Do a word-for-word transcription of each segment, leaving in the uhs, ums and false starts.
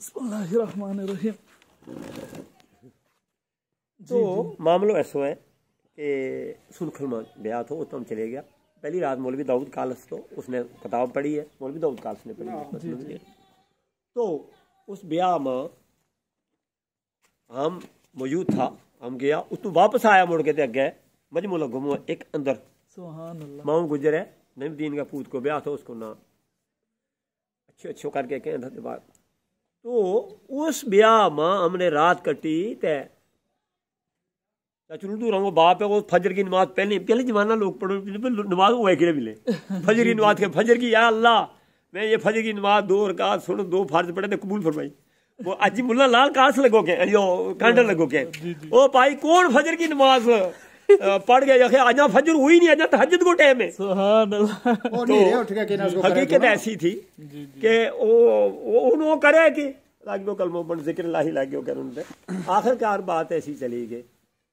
बिस्मिल्लाहिर्रहमानिर्रहीम। तो मामलो ऐसो है कि सुनखल में ब्याह तो उत्तम चले गया। पहली रात मौलवी दाऊद कालस तो उसने किताब पढ़ी है, मौलवी दाऊद कालस ने पढ़ी है। तो उस ब्याह में हम मौजूद था, हम गया, उसको वापस आया मुड़ के ते अगे मजमू लगो एक अंदर सुभान अल्लाह माऊ गुजर है नईमुद्दीन का पूत को ब्याह था, उसको ना अच्छे अच्छे करके कहने के बाद तो उस ब्याह में हमने रात कटी ते चलू रहो बाप है वो फजर की नमाज पहले पहले जमाना लोग पढ़ो नमाज वो है मिले फजर की नमाज के फजर की या अल्लाह मैं ये फजर की नमाज दो रकात सुन दो फर्ज पढ़े तो कबूल फरमाई। वो अजी मुल्ला लाल कास लगो के यो कांडल लगो के ओ भाई कौन फजर की नमाज पढ़ गए आजा फजर हुई नहीं, आजा तहज्जुद को टाइम है। सुभान अल्लाह। तो हकीकत ऐसी थी कि वो उन्होंने करे कि लागो कलमो बन जिक्र लाही लागो कर उनसे आखिरकार बात ऐसी चली गई।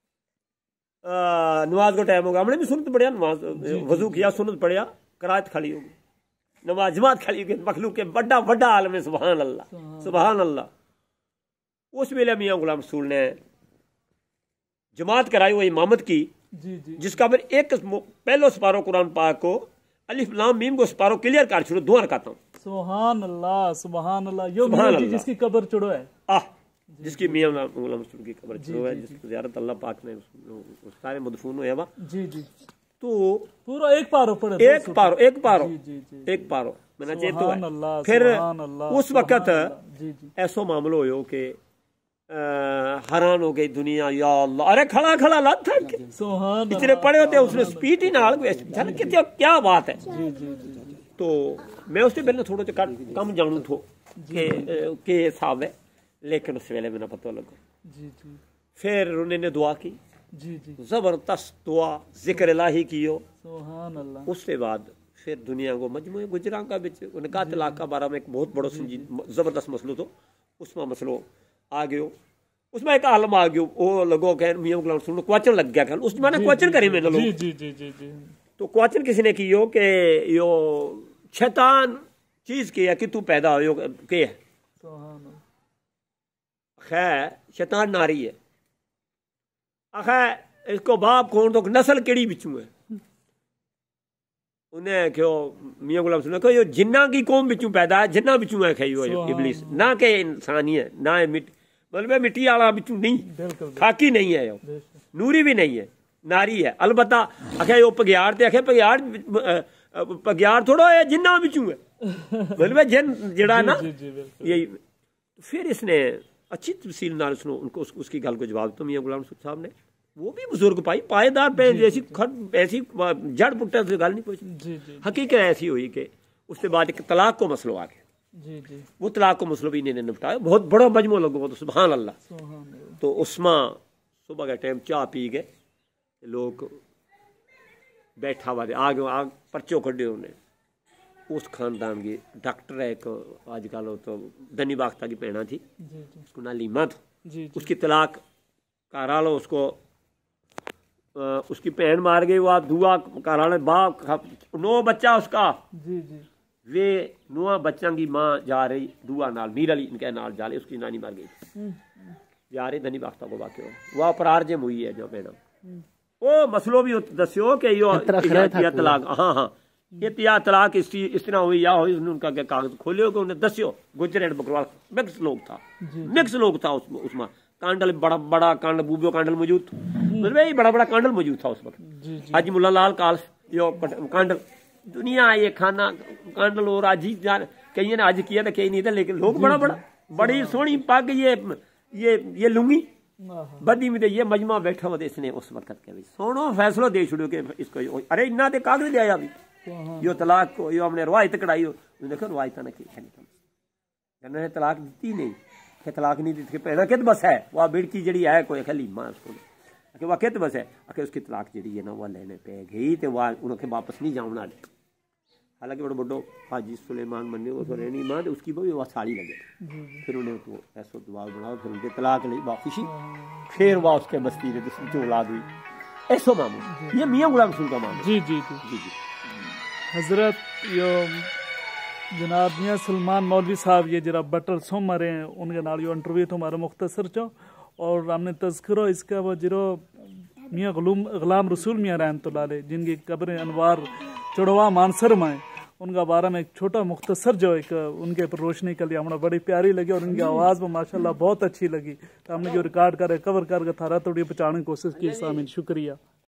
नमाज को टाइम होगा, हमने भी सुनत पढ़िया, नमाज वजू किया, सुनत पढ़िया, करात खड़ी होगी, नमाज जमात खड़ी होगी, मखलूक के बड़ा बड़ा आलम है। सुभान अल्लाह सुभान अल्लाह। उस वेले मियां गुलाम रसूल ने जमात कराई वो इमामत की जी जी जिसका फिर एक पहलो सपारो कुरान पाक को अलिफ लाम मीम को सपारो क्लियर कर छोड़ो दो रकाता हूं। सुभान अल्लाह सुभान अल्लाह। यो सुभान मियां जी अल्लाह। जिसकी कब्र चढ़ो है आह जिसकी मियां गुलाम रसूल की कब्र जो है, जिसकी ज़ियारत अल्लाह पाक ने उस सारे मदफून हुए वा जी जी। तो पूरा एक पारो पढ़े, एक पारो एक पारो जी जी जी। एक पारो मैंने चेतो सुभान है। अल्लाह फिर सुभान अल्लाह उस वक्त जी जी ऐसो मामलो हो कि हैरान हो गई दुनिया, या अल्लाह अरे खड़ा खड़ा लत थक सुभान इतने पड़े होते उसने स्पीड ही नाल कितने क्या बात है। जी जी जी तो मैं उससे पहले थोड़ा सा कम जानू थो कि के हिसाब है, लेकिन उस वेले मेरा पता लगा। जी जी फिर उन्होंने दुआ की, जी जी जबरदस्त दुआ जिक्र इलाही कियो। सुभान अल्लाह। उसके बाद फिर दुनिया को मजमू गुजरां का बिच उनका तलाक का बारे में एक बहुत बड़ो संजीद जबरदस्त मसलो तो उसमें मसलो आ गयो। उसमें एक आलम आ गयो, वो लगो कह मियां गुलाम रसूल क्वेश्चन लग गया कल उस जमाने क्वेश्चन करे मैंने लोग जी जी जी जी जी। तो क्वेश्चन किसी ने कियो कि यो शैतान चीज की है कि तू पैदा हो के है। सुभान अल्लाह। खैर शैतान नारी है, आखिर इसको बाप कौन तो नस्ल केड़ी बिचू है। उन्हें क्यों मियां गुलाम रसूल को यो जिन्ना की कौम बिचू पैदा है, जिन्ना बिचू है खाई हुआ इबलीस, ना के इंसानी है ना है मिट मतलब मिट्टी वाला बिचू नहीं, खाकी नहीं है यो, नूरी भी नहीं है, नारी है। अलबत्ता आखे यो पगियाड़ ते आखे पगियाड़ पगियाड़ थोड़ा है जिन्ना बिचू है मतलब जिन जड़ा ना यही। फिर इसने अच्छी तफसील नाल सुनो उनको उस, उसकी गल को जवाब तो मियां गुलाम रसूल साहब ने वो भी बुजुर्ग पाई पायदार पे ऐसी ऐसी जड़ पुट्टा से गल नहीं पहुंची। हकीकत ऐसी हुई कि उसके बाद एक तलाक को मसलो आ गया। जी जी वो तलाक को मसलो भी इन्हें निपटाया, बहुत बड़ा मजमू लगो तो सुभान अल्लाह। सुभान अल्लाह। तो उसमें सुबह का टाइम चाह पी गए, लोग बैठा हुआ आ गए आग पर्चो कड्डे उन्हें उस खानदान की डॉक्टर है एक आजकल तो दनी बाख्ता की भैना थी, उसको ना लीमा था, उसकी तलाक कारा लो उसको उसकी भैन मार गई, वह दुआ कारा ले बाप नो बच्चा उसका जी जी वे नुआ बच्चों की माँ जा रही दुआ नाल मीर अली इनके नाल जा रही, उसकी नानी मर गई जा रही धनी बाख्ता को वाक्य वह अपरार जम हुई है जो भैना वो मसलो भी दस्यो कि यो तलाक हाँ हाँ ये तिया तलाक इस इस तरह हुई या हुई उनका क्या कागज खोलियो कि उन्हें दस्यो गुजर एंड बकरवाल मिक्स लोग था मिक्स लोग था उस, उसमें कांडल बड़ा बड़ा कांडल बूबो कांडल मौजूद मतलब यही बड़ा बड़ा कांडल मौजूद था उस वक्त। हाजी मुल्ला लाल काल यो कांडल दुनिया ये खाना कांडल और आज ही कई ने आज किया था कई नहीं था, लेकिन लोग बड़ा बड़ा बड़ी सोहनी पग ये ये ये लुंगी बदी में ये मजमा बैठा हुआ इसने उस वक्त के सोनो फैसलो दे छुड़ो कि इसको अरे इन्ना ते कागज ले आया अभी यो तलाक को यो हमने रवायत कढ़ाई हो देखो रवायत ने की तलाक दी नहीं कि तलाक नहीं दी भैना कित बस है वह बिड़की जड़ी है कोई खली मां उसको वह कित बस है आखिर उसकी तलाक जड़ी है ना वह लेने पे गई तो वह उनके वापस नहीं जाऊना दे। हालांकि बड़ो बड़ो हाजी सुलेमान मन्ने वो तो रहनी मां उसकी भी वह साड़ी लगे, फिर उन्हें तो ऐसा दबाव बनाओ फिर उनके तलाक ली वापसी, फिर वह उसके बस्ती रहे जो औलाद हुई ऐसा मामला। ये मियां गुलाम रसूल का मामला। जी जी जी जी जी हजरत यो जनाब मियाँ सलमान मौलवी साहब ये जरा बटर सोम मरे हैं उनके नाल जो इंटरव्यू तो हमारा मुख्तसर चो और हमने तज़किरो इसका वो जरो मियाँ गुलाम गुलाम रसूल मियाँ रहमतुल्लाह अलैह जिनकी कब्र अनवार चढ़वा मानसर में उनका बारे में एक छोटा मुख्तसर जो एक उनके पर रोशनी के लिए हमें बड़ी प्यारी लगी और उनकी आवाज़ में माशाल्लाह बहुत अच्छी लगी तो हमने जो रिकॉर्ड कर कवर कर थारा थोड़ी पहुँचाने की कोशिश की। सामिन शुक्रिया।